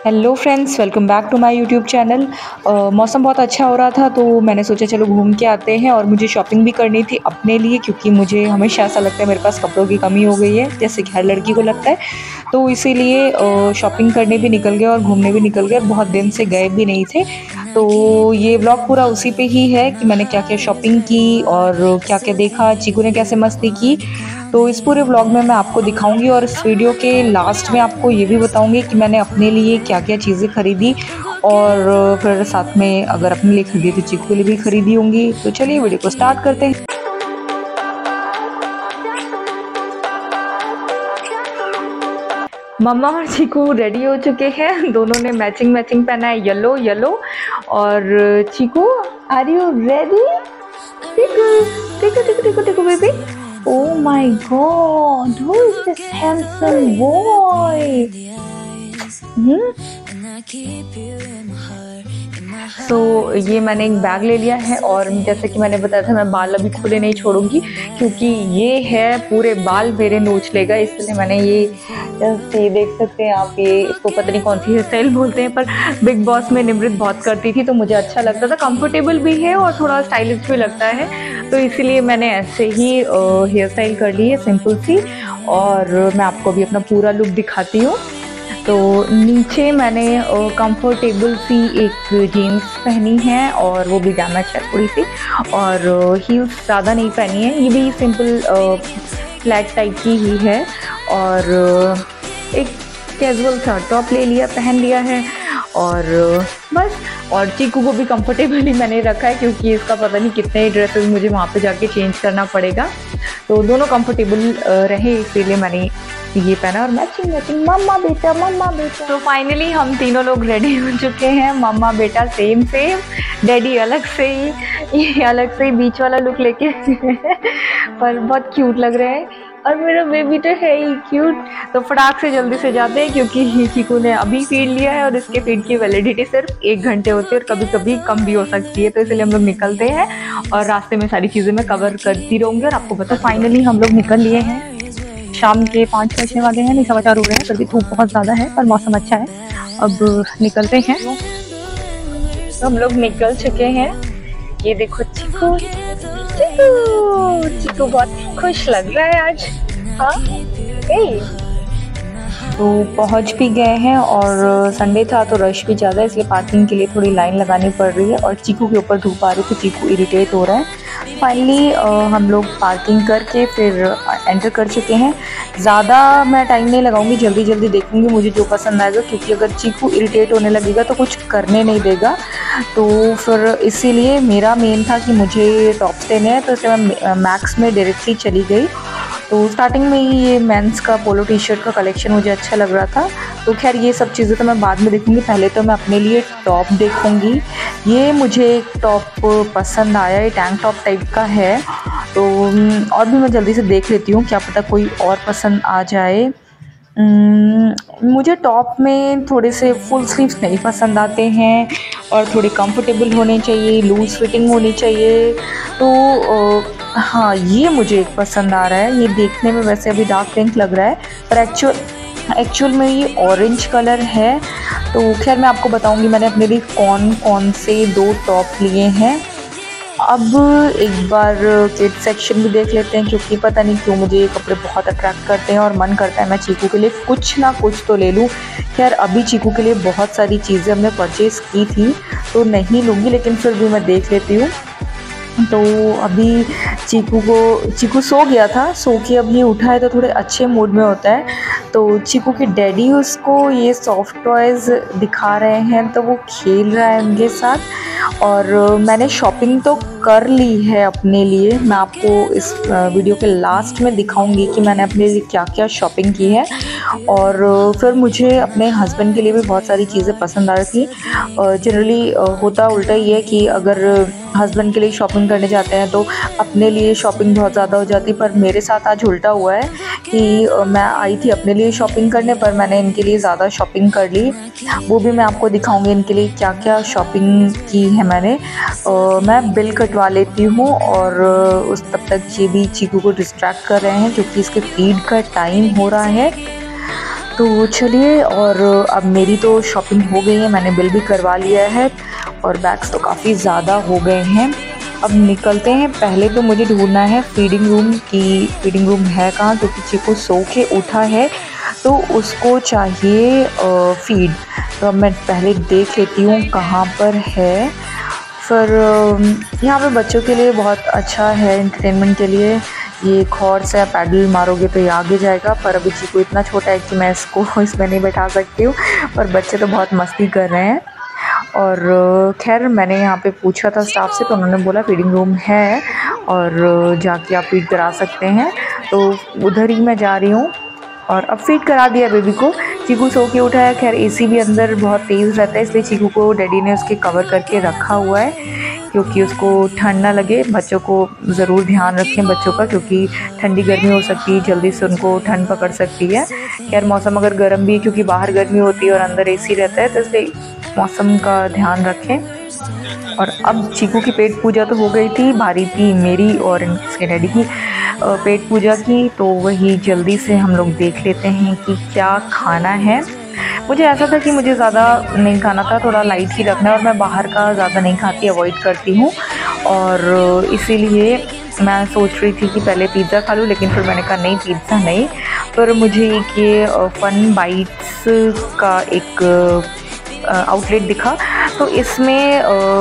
Hello friends, welcome back to my YouTube channel. मौसम बहुत अच्छा हो रहा था तो मैंने सोचा चलो घूम के आते हैं। और मुझे शॉपिंग भी करनी थी अपने लिए, क्योंकि मुझे हमेशा ऐसा लगता है मेरे पास कपड़ों की कमी हो गई है, जैसे कि हर लड़की को लगता है। तो इसीलिए शॉपिंग करने भी निकल गए और घूमने भी निकल गए। बहुत दिन से गए भी नहीं थे, तो ये व्लॉग पूरा उसी पे ही है कि मैंने क्या क्या शॉपिंग की और क्या क्या देखा, चीकू ने कैसे मस्ती की। तो इस पूरे व्लॉग में मैं आपको दिखाऊंगी और इस वीडियो के लास्ट में आपको ये भी बताऊंगी कि मैंने अपने लिए क्या क्या चीज़ें खरीदी। और फिर साथ में अगर अपने लिए खरीदी तो चीकू के लिए भी खरीदी होंगी। तो चलिए वीडियो को स्टार्ट करते हैं। मम्मा और चीकू रेडी हो चुके हैं, दोनों ने मैचिंग मैचिंग पहना है, येलो येलो। और चीकू, आर यू रेडी? टिकू टिकू टिकू टिकू टिकू baby. Oh my God, who is this handsome boy? ये मैंने एक बैग ले लिया है और जैसे कि मैंने बताया था मैं बाल अभी खुले नहीं छोड़ूंगी, क्योंकि ये है पूरे बाल मेरे नोच लेगा। इसलिए मैंने ये देख सकते हैं आप, ये इसको पता नहीं कौन सी हेयर स्टाइल बोलते हैं, पर बिग बॉस में निमृत बहुत करती थी तो मुझे अच्छा लगता था, कंफर्टेबल भी है और थोड़ा स्टाइलिश भी लगता है। तो इसीलिए मैंने ऐसे ही हेयर स्टाइल कर ली है, सिंपल सी। और मैं आपको अभी अपना पूरा लुक दिखाती हूँ। तो नीचे मैंने कंफर्टेबल सी एक जीन्स पहनी है और वो भी डैमेज है थोड़ी सी, और हील्स ज़्यादा नहीं पहनी है, ये भी सिंपल फ्लैट टाइप की ही है। और एक कैजुअल सा टॉप ले लिया, पहन लिया है और बस। और चीकू को भी कंफर्टेबली मैंने रखा है, क्योंकि इसका पता नहीं कितने ड्रेसेस मुझे वहाँ पे जाके चेंज करना पड़ेगा। तो दोनों कंफर्टेबल रहे, इसीलिए मैंने ये पहना और मैचिंग मैचिंग मम्मा बेटा मम्मा बेटा। तो फाइनली हम तीनों लोग रेडी हो चुके हैं, मम्मा बेटा सेम सेम, डैडी अलग से ही, ये अलग से ही बीच वाला लुक लेके पर बहुत क्यूट लग रहे हैं। और मेरा बेबी तो है ही क्यूट। तो फटाक से जल्दी से जाते हैं, क्योंकि चीकू ने अभी फीड लिया है और इसके फीड की वैलिडिटी सिर्फ 1 घंटे होती है और कभी कभी कम भी हो सकती है। तो इसलिए हम लोग निकलते हैं और रास्ते में सारी चीज़ें मैं कवर करती रहूँगी और आपको बता। फाइनली हम लोग निकल लिए हैं, शाम के 5 बजने वाले हैं, नहीं 4:15 हो रहे हैं, फिर भी धूप बहुत ज़्यादा है पर मौसम अच्छा है। अब निकलते हैं। तो हम लोग निकल चुके हैं। ये देखो चीकू, चीकू चीकू बहुत खुश लग रहा है आज। हाँ, तो पहुंच भी गए हैं और संडे था तो रश भी ज़्यादा है, इसलिए पार्किंग के लिए थोड़ी लाइन लगानी पड़ रही है। और चीकू के ऊपर धूप आ रही है तो चीकू इरिटेट हो रहा है। फाइनली हम लोग पार्किंग करके फिर एंटर कर चुके हैं। ज़्यादा मैं टाइम नहीं लगाऊंगी, जल्दी जल्दी देखूंगी मुझे जो पसंद आएगा, क्योंकि अगर चीकू इरिटेट होने लगेगा तो कुछ करने नहीं देगा। तो फिर इसीलिए मेरा मेन था कि मुझे टॉप्स लेने हैं, तो इसलिए मैं मैक्स में डायरेक्टली चली गई। तो स्टार्टिंग में ही ये मेंस का पोलो टी शर्ट का कलेक्शन मुझे अच्छा लग रहा था। तो खैर ये सब चीज़ें तो मैं बाद में देखूंगी, पहले तो मैं अपने लिए टॉप देखूंगी। ये मुझे एक टॉप पसंद आया, ये टैंक टॉप टाइप का है। तो और भी मैं जल्दी से देख लेती हूँ, क्या पता कोई और पसंद आ जाए। मुझे टॉप में थोड़े से फुल स्लीव्स नहीं पसंद आते हैं और थोड़े कंफर्टेबल होने चाहिए, लूज़ फिटिंग होनी चाहिए। तो हाँ, ये मुझे एक पसंद आ रहा है। ये देखने में वैसे अभी डार्क पिंक लग रहा है, पर एक्चुअल में ये ऑरेंज कलर है। तो खैर मैं आपको बताऊंगी मैंने अपने लिए कौन कौन से 2 टॉप लिए हैं। अब एक बार किड्स सेक्शन भी देख लेते हैं, क्योंकि पता नहीं क्यों मुझे ये कपड़े बहुत अट्रैक्ट करते हैं और मन करता है मैं चीकू के लिए कुछ ना कुछ तो ले लूँ। खैर अभी चीकू के लिए बहुत सारी चीज़ें हमने परचेज़ की थी तो नहीं लूँगी, लेकिन फिर भी मैं देख लेती हूँ। तो अभी चीकू सो गया था, सो के अभी उठा है तो थोड़े अच्छे मूड में होता है। तो चीकू के डैडी उसको ये सॉफ्ट टॉयज़ दिखा रहे हैं तो वो खेल रहा है उनके साथ। और मैंने शॉपिंग तो कर ली है अपने लिए, मैं आपको इस वीडियो के लास्ट में दिखाऊंगी कि मैंने अपने लिए क्या क्या शॉपिंग की है। और फिर मुझे अपने हस्बैंड के लिए भी बहुत सारी चीज़ें पसंद आ रही थी। जनरली होता उल्टा ही है कि अगर हस्बैंड के लिए शॉपिंग करने जाते हैं तो अपने लिए शॉपिंग बहुत ज़्यादा हो जाती है, पर मेरे साथ आज उल्टा हुआ है कि मैं आई थी अपने लिए शॉपिंग करने पर मैंने इनके लिए ज़्यादा शॉपिंग कर ली। वो भी मैं आपको दिखाऊंगी इनके लिए क्या क्या शॉपिंग की है मैंने। मैं बिल कटवा लेती हूँ और उस तब तक ये भी चीकू को डिस्ट्रैक्ट कर रहे हैं क्योंकि इसके फीड का टाइम हो रहा है। तो चलिए, और अब मेरी तो शॉपिंग हो गई है, मैंने बिल भी करवा लिया है और बैग्स तो काफ़ी ज़्यादा हो गए हैं। अब निकलते हैं। पहले तो मुझे ढूंढना है फीडिंग रूम की, फीडिंग रूम है कहाँ, क्योंकि चीकू सो के उठा है तो उसको चाहिए फीड। तो अब मैं पहले देख लेती हूँ कहाँ पर है। फिर यहाँ पे बच्चों के लिए बहुत अच्छा है एंटरटेनमेंट के लिए। ये एक हॉर्स है, पैडल मारोगे तो ये आगे जाएगा, पर अभी चीकू इतना छोटा है कि मैं इसको इसमें नहीं बैठा सकती हूँ। पर बच्चे तो बहुत मस्ती कर रहे हैं। और खैर मैंने यहाँ पे पूछा था स्टाफ से, तो उन्होंने बोला फीडिंग रूम है और जाके आप फीड करा सकते हैं। तो उधर ही मैं जा रही हूँ और अब फीड करा दिया बेबी को। चीकू सो के उठा है। खैर एसी भी अंदर बहुत तेज़ रहता है, इसलिए चीकू को डैडी ने उसके कवर करके रखा हुआ है क्योंकि उसको ठंड ना लगे। बच्चों को ज़रूर ध्यान रखें बच्चों का, क्योंकि ठंडी गर्मी हो सकती है, जल्दी से उनको ठंड पकड़ सकती है। खैर मौसम अगर गर्म भी है, क्योंकि बाहर गर्मी होती है और अंदर एसी रहता है, तो इसलिए मौसम का ध्यान रखें। और अब चीकू की पेट पूजा तो हो गई थी, भारी थी मेरी और इसके डैडी की पेट पूजा की। तो वही जल्दी से हम लोग देख लेते हैं कि क्या खाना है। मुझे ऐसा था कि मुझे ज़्यादा नहीं खाना था, थोड़ा लाइट ही रखना है, और मैं बाहर का ज़्यादा नहीं खाती, अवॉइड करती हूँ। और इसीलिए मैं सोच रही थी कि पहले पिज़्ज़ा खा लूँ, लेकिन फिर मैंने कहा नहीं, पिज़्ज़ा नहीं। पर मुझे एक ये फन बाइट्स का एक आउटलेट दिखा, तो इसमें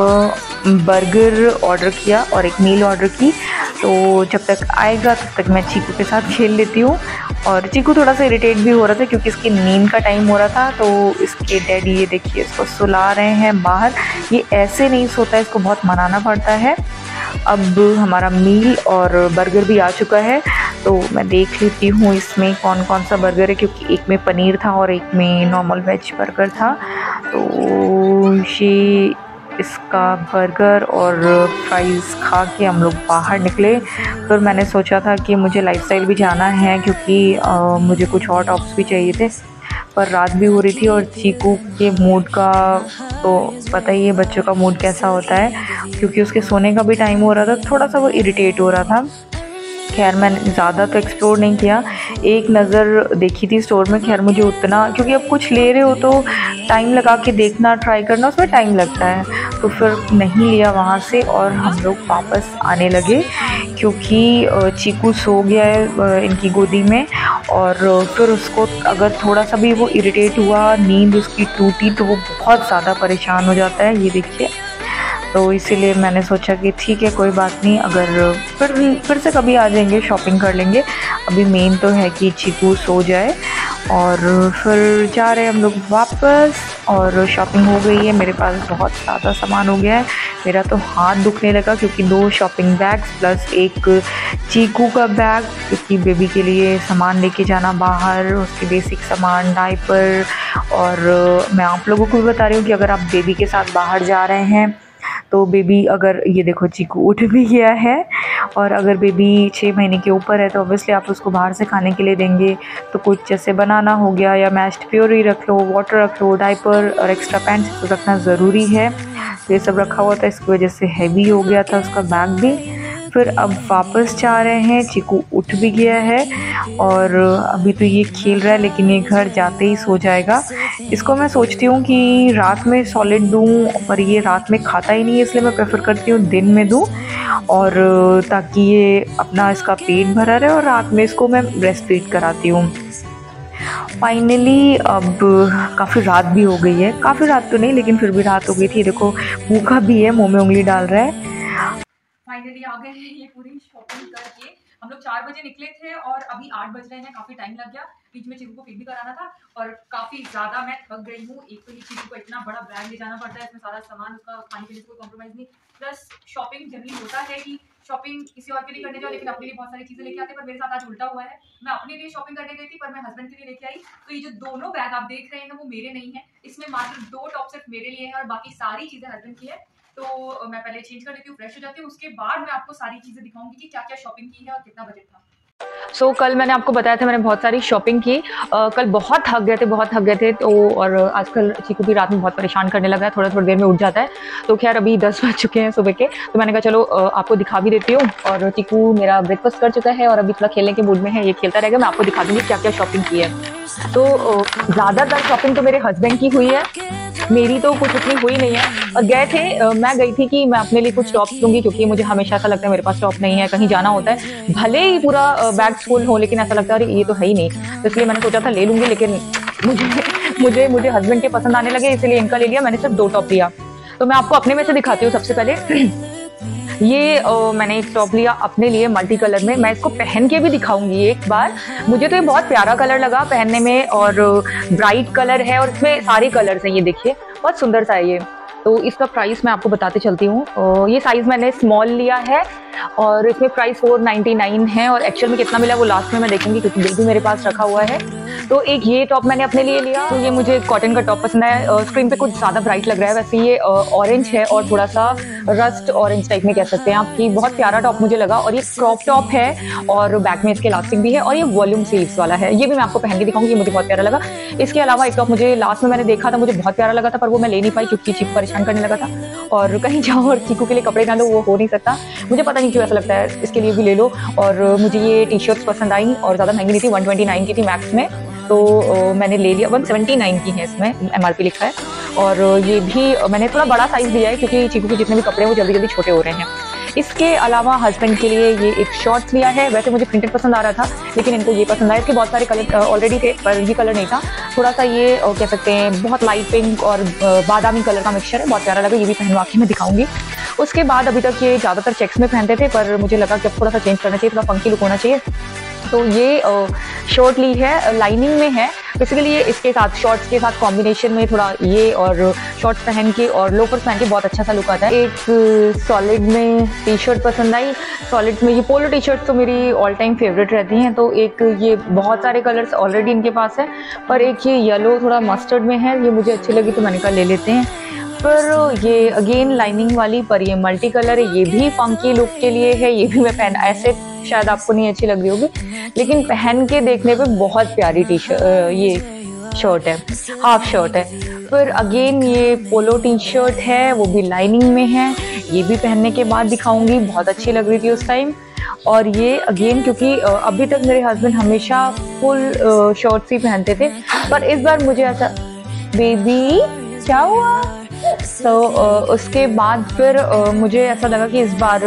बर्गर ऑर्डर किया और एक मील ऑर्डर की। तो जब तक आएगा तब तक मैं चीकू के साथ खेल लेती हूँ। और चीकू थोड़ा सा इरिटेट भी हो रहा था क्योंकि इसकी नींद का टाइम हो रहा था। तो इसके डैडी ये देखिए इसको सुला रहे हैं बाहर। ये ऐसे नहीं सोता है, इसको बहुत मनाना पड़ता है। अब हमारा मील और बर्गर भी आ चुका है, तो मैं देख लेती हूँ इसमें कौन कौन सा बर्गर है, क्योंकि एक में पनीर था और एक में नॉर्मल वेज बर्गर था। तो ये इसका बर्गर और फ्राइज़ खा के हम लोग बाहर निकले। फिर मैंने सोचा था कि मुझे लाइफस्टाइल भी जाना है, क्योंकि मुझे कुछ और टॉप्स भी चाहिए थे। पर रात भी हो रही थी और चीकू के मूड का तो पता ही है बच्चों का मूड कैसा होता है, क्योंकि उसके सोने का भी टाइम हो रहा था, थोड़ा सा वो इरिटेट हो रहा था। खैर मैंने ज़्यादा तो एक्सप्लोर नहीं किया, एक नज़र देखी थी स्टोर में। खैर मुझे उतना, क्योंकि अब कुछ ले रहे हो तो टाइम लगा के देखना, ट्राई करना, उसमें टाइम लगता है, तो फिर नहीं लिया वहाँ से। और हम लोग वापस आने लगे क्योंकि चीकू सो गया है इनकी गोदी में। और फिर उसको अगर थोड़ा सा भी वो इरिटेट हुआ, नींद उसकी टूटी, तो वो बहुत ज़्यादा परेशान हो जाता है, ये देखिए। तो इसीलिए मैंने सोचा कि ठीक है कोई बात नहीं, अगर फिर से कभी आ जाएंगे, शॉपिंग कर लेंगे। अभी मेन तो है कि चीकू सो जाए। और फिर जा रहे हैं हम लोग वापस, और शॉपिंग हो गई है। मेरे पास बहुत ज़्यादा सामान हो गया है, मेरा तो हाथ दुखने लगा, क्योंकि 2 शॉपिंग बैग्स प्लस एक चीकू का बैग, क्योंकि बेबी के लिए सामान लेके जाना बाहर, उसके बेसिक सामान, डायपर। और मैं आप लोगों को भी बता रही हूँ कि अगर आप बेबी के साथ बाहर जा रहे हैं तो बेबी, अगर ये देखो चीकू उठ भी गया है, और अगर बेबी 6 महीने के ऊपर है तो ऑब्वियसली आप उसको बाहर से खाने के लिए देंगे। तो कुछ जैसे बनाना हो गया या मैश्ड प्योरी रख लो, वाटर रख लो, डायपर और एक्स्ट्रा पैंट्स तो रखना ज़रूरी है। तो ये सब रखा हुआ था, इसकी वजह से हैवी हो गया था उसका बैग भी। फिर अब वापस जा रहे हैं, चीकू उठ भी गया है और अभी तो ये खेल रहा है, लेकिन ये घर जाते ही सो जाएगा। इसको मैं सोचती हूँ कि रात में सॉलिड दूँ, पर ये रात में खाता ही नहीं है, इसलिए मैं प्रेफर करती हूँ दिन में दूँ, और ताकि ये अपना इसका पेट भरा रहे, और रात में इसको मैं ब्रेस्ट फीड कराती हूँ। फाइनली अब काफ़ी रात भी हो गई है, काफ़ी रात तो नहीं लेकिन फिर भी रात हो गई थी। देखो भूखा भी है, मुंह में उंगली डाल रहा है। फाइनली आ गए हैं ये पूरी शॉपिंग करके। हम लोग 4 बजे निकले थे और अभी 8 बज रहे हैं, काफी टाइम लग गया। बीच में चीकू को फीड भी कराना था और काफी ज्यादा मैं थक गई हूँ। एक तो ये चीकू को इतना बड़ा बैग ले जाना पड़ता है, इसमें सारा सामान, उसका खाने पीने से कोई कॉम्प्रोमाइज नहीं। प्लस शॉपिंग जनरली होता है कि शॉपिंग किसी और के लिए करने जाओ, लेकिन अपने लिए बहुत सारी चीजें लेके आते हैं, पर मेरे साथ आज उल्टा हुआ है। मैं अपने लिए शॉपिंग करने गई थी पर मैं हस्बैंड के लिए लेके आई। तो ये जो दोनों बैग आप देख रहे हैं वो मेरे नहीं है, इसमें मात्र 2 टॉप सिर्फ मेरे लिए हैं और बाकी सारी चीजें हस्बैंड की है। तो मैं पहले चेंज कर लेती हूँ, फ्रेश हो जाती हूँ, उसके बाद मैं आपको सारी चीजें दिखाऊंगी कि क्या क्या शॉपिंग की है और कितना बजट था। कल मैंने आपको बताया था मैंने बहुत सारी शॉपिंग की। कल बहुत थक गए थे तो, और आजकल चीकू भी रात में बहुत परेशान करने लगा है, थोड़ी देर में उठ जाता है। तो खैर अभी 10 बज चुके हैं सुबह के, तो मैंने कहा चलो आपको दिखा भी देती हूँ। और चीकू मेरा ब्रेकफास्ट कर चुका है और अभी थोड़ा खेलने के मूड में है, ये खेलता रहेगा। मैं आपको दिखा दूँगी क्या क्या शॉपिंग की है। तो ज़्यादातर शॉपिंग तो मेरे हस्बैंड की हुई है, मेरी तो कुछ उतनी हुई नहीं है। मैं गई थी कि मैं अपने लिए कुछ टॉप्स लूंगी, क्योंकि मुझे हमेशा ऐसा लगता है मेरे पास टॉप नहीं है, कहीं जाना होता है भले ही पूरा बैग फुल हो, लेकिन ऐसा लगता है अरे ये तो है ही नहीं। तो इसलिए मैंने सोचा था ले लूंगी, लेकिन मुझे हस्बैंड के पसंद आने लगे, इसलिए इनका ले लिया। मैंने सिर्फ 2 टॉप लिया। तो मैं आपको अपने में से दिखाती हूँ। सबसे पहले ये मैंने एक टॉप लिया अपने लिए मल्टी कलर में। मैं इसको पहन के भी दिखाऊंगी एक बार। मुझे तो ये बहुत प्यारा कलर लगा पहनने में, और ब्राइट कलर है और इसमें सारे कलर्स हैं। ये देखिए बहुत सुंदर सा है ये। तो इसका प्राइस मैं आपको बताते चलती हूँ। ये साइज मैंने स्मॉल लिया है और इसमें प्राइस 499 है, और एक्चुअल में कितना मिला वो लास्ट में मैं देखूंगी, क्योंकि बिल भी मेरे पास रखा हुआ है। तो एक ये टॉप मैंने अपने लिए लिया। तो ये मुझे कॉटन का टॉप पसंद आया। स्क्रीन पे कुछ ज़्यादा ब्राइट लग रहा है, वैसे ये ऑरेंज है और थोड़ा सा रस्ट ऑरेंज टाइप में कह सकते हैं आपकी। बहुत प्यारा टॉप मुझे लगा, और ये क्रॉप टॉप है और बैक में इसके इलास्टिक भी है, और ये वॉल्यूम स्लीव्स वाला है। ये भी मैं आपको पहन के दिखाऊंगी, ये मुझे बहुत प्यारा लगा। इसके अलावा एक टॉप मुझे लास्ट में मैंने देखा था, मुझे बहुत प्यारा लगा था, पर वो मैं ले नहीं पाई क्योंकि चीकू परेशान करने लगा था। और कहीं जाओ और चीकू के लिए कपड़े ना लो, वो हो नहीं सकता। मुझे पता नहीं क्यों ऐसा लगता है, इसके लिए भी ले लो। और मुझे ये टी शर्ट्स पसंद आई और ज़्यादा महंगी नहीं थी, 129 की थी मैक्स में। तो मैंने ले लिया। 179 की है, इसमें MRP लिखा है। और ये भी मैंने थोड़ा बड़ा साइज लिया है, क्योंकि चीकू के जितने भी कपड़े हैं वो जल्दी जल्दी छोटे हो रहे हैं। इसके अलावा हस्बैंड के लिए ये एक शॉर्ट्स लिया है। वैसे मुझे प्रिंटेड पसंद आ रहा था, लेकिन इनको ये पसंद आया। इसके बहुत सारे कलर ऑलरेडी थे, पर ये कलर नहीं था। थोड़ा सा ये कह सकते हैं बहुत लाइट पिंक और बादामी कलर का मिक्सचर है, बहुत प्यारा लगा। ये भी पहनवा के मैं दिखाऊंगी। उसके बाद अभी तक ये ज़्यादातर चेक्स में पहनते थे, पर मुझे लगा कि अब थोड़ा सा चेंज करना चाहिए, थोड़ा फंकी लुक होना चाहिए। तो ये शॉर्ट ली है, लाइनिंग में है। बेसिकली ये इसके साथ शॉर्ट्स के साथ कॉम्बिनेशन में थोड़ा ये और शॉर्ट्स पहन के और लोफर्स पहन के बहुत अच्छा सा लुक आता है। एक सॉलिड में टी शर्ट पसंद आई। सॉलिड में ये पोलो टी शर्ट तो मेरी ऑल टाइम फेवरेट रहती हैं। तो एक ये बहुत सारे कलर्स ऑलरेडी इनके पास है, पर एक ये येलो थोड़ा मस्टर्ड में है, ये मुझे अच्छी लगी तो मैंने कहा ले लेते हैं। पर ये अगेन लाइनिंग वाली, पर ये मल्टी कलर है, ये भी फंकी लुक के लिए है। ये भी मैं पहन, ऐसे शायद आपको नहीं अच्छी लग रही होगी, लेकिन पहन के देखने पे बहुत प्यारी टी शर्ट ये शर्ट है, हाफ शर्ट है। फिर अगेन ये पोलो टी शर्ट है, वो भी लाइनिंग में है। ये भी पहनने के बाद दिखाऊंगी, बहुत अच्छी लग रही थी उस टाइम। और ये अगेन क्योंकि अभी तक मेरे हस्बैंड हमेशा फुल शर्ट्स ही पहनते थे, पर इस बार मुझे ऐसा, बेबी क्या हुआ? तो उसके बाद फिर मुझे ऐसा लगा कि इस बार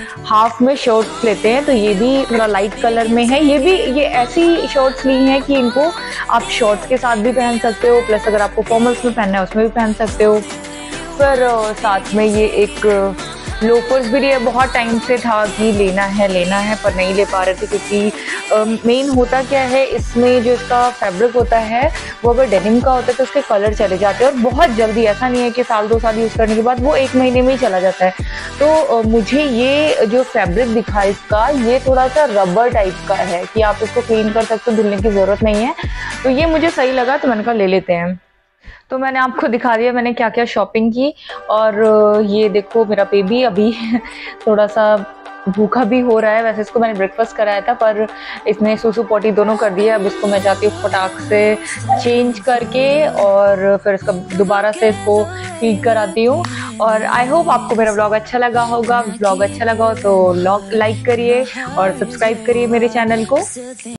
हाफ में शर्ट्स लेते हैं। तो ये भी थोड़ा लाइट कलर में है। ये ऐसी शर्ट्स ली हैं कि इनको आप शॉर्ट्स के साथ भी पहन सकते हो, प्लस अगर आपको फॉर्मल्स में पहनना है उसमें भी पहन सकते हो। फिर साथ में ये एक लोफर्स भी लिए, बहुत टाइम से था कि लेना है, पर नहीं ले पा रहे थे, क्योंकि मेन होता क्या है इसमें, जो इसका फैब्रिक होता है वो अगर डेनिम का होता है तो उसके कलर चले जाते हैं, और बहुत जल्दी, ऐसा नहीं है कि साल 2 साल यूज़ करने के बाद वो 1 महीने में ही चला जाता है। तो मुझे ये जो फैब्रिक दिखा इसका, ये थोड़ा सा रबर टाइप का है कि आप इसको क्लीन कर सकते हो, धुलने की ज़रूरत नहीं है। तो ये मुझे सही लगा, तो मैंने कहा ले लेते हैं। तो मैंने आपको दिखा दिया मैंने क्या क्या शॉपिंग की। और ये देखो मेरा बेबी अभी थोड़ा सा भूखा भी हो रहा है। वैसे इसको मैंने ब्रेकफास्ट कराया था, पर इसने सूसू पोटी दोनों कर दिया। अब इसको मैं चाहती हूँ फटाक से चेंज करके और फिर इसका दोबारा से इसको फीड कराती हूँ। और आई होप आपको मेरा व्लॉग अच्छा लगा होगा। व्लॉग अच्छा लगा हो तो लाइक करिए और सब्सक्राइब करिए मेरे चैनल को।